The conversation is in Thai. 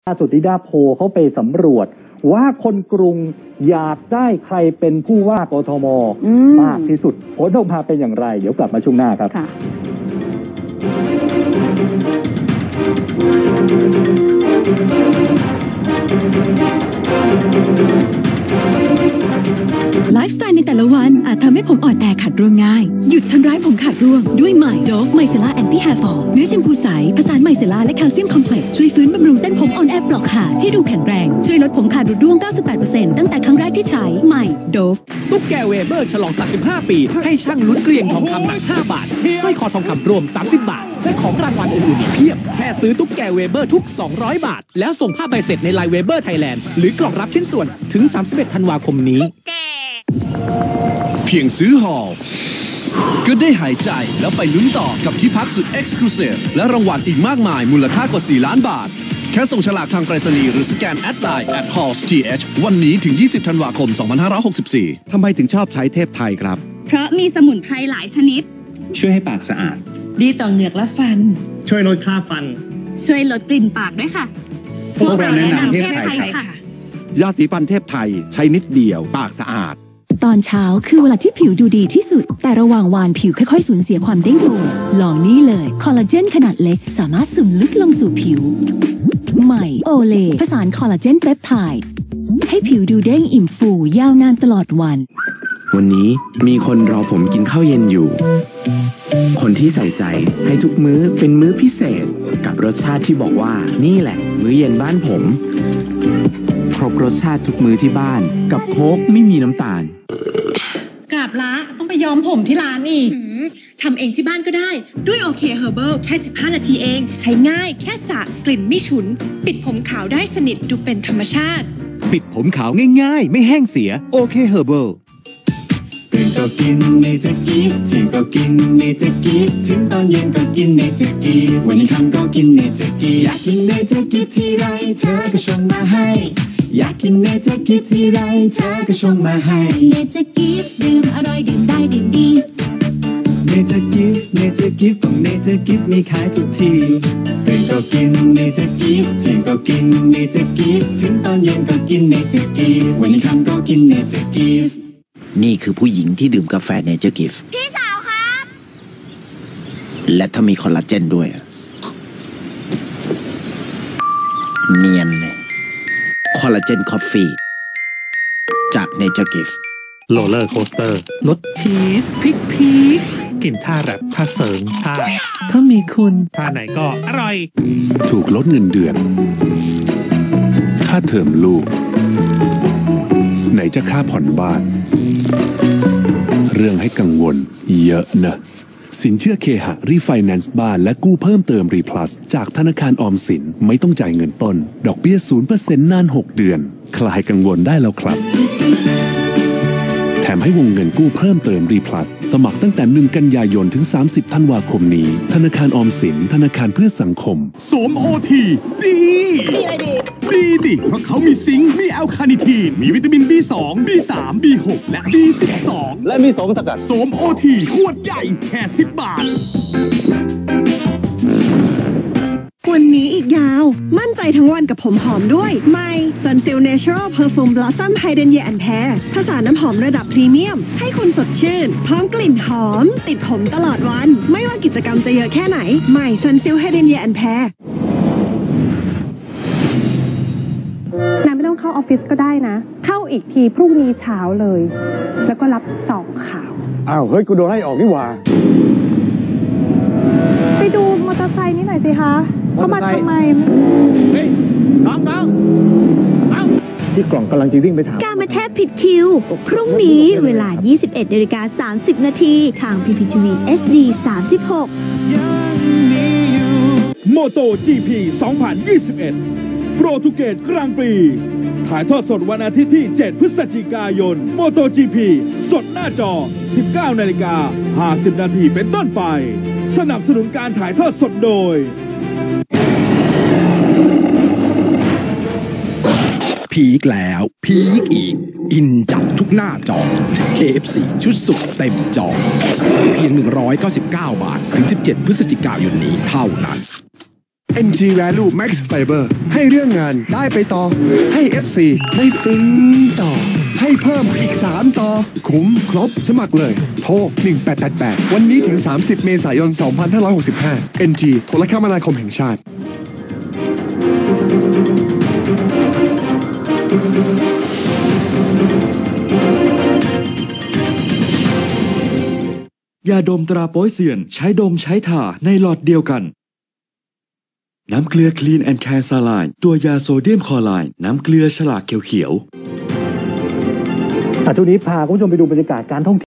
ล่าสุดนิดาโพลเขาไปสำรวจว่าคนกรุงอยากได้ใครเป็นผู้ว่ากทมมากที่สุดผลออกมาเป็นอย่างไรเดี๋ยวกลับมาช่วงหน้าครับไลฟ์สไตล์ในแต่ละวันอาจทำให้ผมอ่อนแอขาดร่วงง่ายหยุดทำร้ายผมขาดร่วงด้วยใหม่โดฟไมเซล่าแอนตี้แฮร์ฟอลเนื้อแชมพูใสผสานไมเซล่าและแคลเซียมคอมเพล็กซ์ช่วยฟื้นบำรุงเส้นผมอ่อนแอปลอกขาดให้ดูแข็งแรงช่วยลดผมขาดร่วง 98% ตั้งแต่ครั้งแรกที่ใช้ใหม่โดฟตุ๊กแกเวเบอร์ฉลอง35ปีให้ช่างลุ้นเกลียงทองคำหนัก5 บาทสร้อยคอทองคำรวม30 บาทและของรางวัลอื่นๆอีกเพียบแค่ซื้อตุ๊กแกเวเบอร์ทุก200 บาทแล้วส่งภาพใบเสร็จในไลน์เวเบอร์ไทยแลนด์หรือกล่องรับชิ้นส่วนถึง31 ธันวาคมนี้เพียงซื้อฮอลก็ได้หายใจแล้วไปลุ้นต่อกับที่พักสุด Exclusive และรางวัลอีกมากมายมูลค่ากว่า4 ล้านบาทแค่ส่งฉลากทางไปรษณีย์หรือสแกนแอดไลน์ @hallsth วันนี้ถึง20 ธันวาคม 2564 ทำไมถึงชอบใช้เทพไทยครับเพราะมีสมุนไพรหลายชนิดช่วยให้ปากสะอาดดีต่อเหงือกและฟันช่วยลดคราบฟันช่วยลดกลิ่นปากด้วยค่ะพวกเราแนะนำเทพไทยค่ะยาสีฟันเทพไทยใช้นิดเดียวปากสะอาดตอนเช้าคือเวลาที่ผิวดูดีที่สุดแต่ระหว่างวันผิวค่อยๆสูญเสียความเด้งฟูลองนี่เลยคอลลาเจนขนาดเล็กสามารถซึมลึกลงสู่ผิวใหม่โอเลผสานคอลลาเจนเปปไทด์ให้ผิวดูเด้งอิ่มฟูยาวนานตลอดวันวันนี้มีคนรอผมกินข้าวเย็นอยู่คนที่ใส่ใจให้ทุกมื้อเป็นมื้อพิเศษกับรสชาติที่บอกว่านี่แหละมื้อเย็นบ้านผมครบรสชาติทุกมื้อที่บ้านกับโค้กไม่มีน้ำตาลกราบละต้องไปย้อมผมที่ร้านอีกทำเองที่บ้านก็ได้ด้วยโอเคเฮอร์เบิลแค่15 นาทีเองใช้ง่ายแค่สระกลิ่นไม่ฉุนปิดผมขาวได้สนิทดูเป็นธรรมชาติปิดผมขาวง่ายๆไม่แห้งเสียโอเคเฮอร์เบิลตื่นก็กินเนเจอร์กิฟต์ถึงก็กินเนเจอร์กิฟต์ถึงตอนเย็นก็กินเนเจอร์กิฟต์วันนี้ค่ำก็กินเนเจอร์กิฟต์อยากกินเนเจอร์กิฟต์ที่ไรเธอก็ชงมาให้อยากกินเนเจอร์กิฟต์ที่ไรเธอก็ชงมาให้เนเจอร์กิฟต์ดื่มอร่อยดื่มได้ดื่มดีเนเจอร์กิฟต์เนเจอร์กิฟต์ของเนเจอร์กิฟต์มีขายทุกที่ตื่นก็กินเนเจอร์กิฟต์ถึงก็กินเนเจอร์กิฟต์ถึงตอนเย็นก็กินเนเจอร์กิฟต์วันนี้ค่ำก็กินเนเจอร์กิฟต์นี่คือผู้หญิงที่ดื่มกาแฟเนเจอร์กิฟต์พี่สาวครับและถ้ามีคอลลาเจนด้วยเนียนเลยคอลลาเจนคอฟฟี่จากเนเจอร์กิฟต์โรลเลอร์โคสเตอร์รสชีสพริกกินท่าแรปท่าเสริงท่าถ้ามีคุณท่าไหนก็อร่อยถูกลดเงินเดือนค่าเทอมลูกไหนจะค่าผ่อนบ้านเรื่องให้กังวลเยอะนะสินเชื่อเคหะรีไฟแนนซ์บ้านและกู้เพิ่มเติมรีพลัสจากธนาคารออมสินไม่ต้องจ่ายเงินต้นดอกเบี้ย 0% นาน6 เดือนคลายกังวลได้แล้วครับแถมให้วงเงินกู้เพิ่มเติมรีพลัสสมัครตั้งแต่1 กันยายนถึง30 ธันวาคมนี้ธนาคารออมสินธนาคารเพื่อสังคมสวมโอทีดีดิเพราะเขามีซิงค์มีแอลคาเนิทีนมีวิตามิน B2 B3 B6 และ B12 และมีโสมสกัดสวมโอทีขวดใหญ่แค่10 บาทวันนี้อีกยาวมั่นใจทั้งวันกับผมหอมด้วยใหม่ Sunsilk Natural Perfume Blossom Hydrangea and Pear ผสานน้ำหอมระดับพรีเมียมให้คุณสดชื่นพร้อมกลิ่นหอมติดผมตลอดวันไม่ว่ากิจกรรมจะเยอะแค่ไหนใหม่ Sunsilk Hydrangea and Pear นายไม่ต้องเข้าออฟฟิศก็ได้นะเข้าอีกทีพรุ่งนี้เช้าเลยแล้วก็รับ2 ข่าวอ้าวเฮ้ยกูโดนไล่ออกนี่หว่าไปดูมอเตอร์ไซค์นี่หน่อยสิคะเขามาทำไมเฮ้ยน้องที่กล่องกำลังจะวิ่งไปถามการมาแทบผิดคิวพรุ่งนี้เวลา 21:30 นาทีทาง PPTV HD 36 โมโต GP 2021 โปรตุเกสกลางปีถ่ายทอดสดวันอาทิตย์ที่ 7 พฤศจิกายนโมโต GP สดหน้าจอ 19:50 นาทีเป็นต้นไปสนับสนุนการถ่ายทอดสดโดยพีคแล้วพีคอีกอินจัดทุกหน้าจอ KFC ชุดสุดเต็มจอเพียง199 บาทถึง17 พฤศจิกายนนี้เท่านั้น NG Value Max Fiber ให้เรื่องงานได้ไปต่อให้ FC ได้ฟินต่อให้เพิ่มอีก3ต่อคุ้มครบสมัครเลยโทร1888วันนี้ถึง30เมษายน2565 NG โทรคมนาคมแห่งชาติยาดมตราโป๊ยเซียนใช้ดมใช้ทาในหลอดเดียวกันน้ำเกลือคลีนแอนด์แคร์ซาไลน์ตัวยาโซเดียมคลอไรด์น้ำเกลือฉลากเขียวๆช่วงนี้พาคุณผู้ชมไปดูบรรยากาศการท่องเที่ยว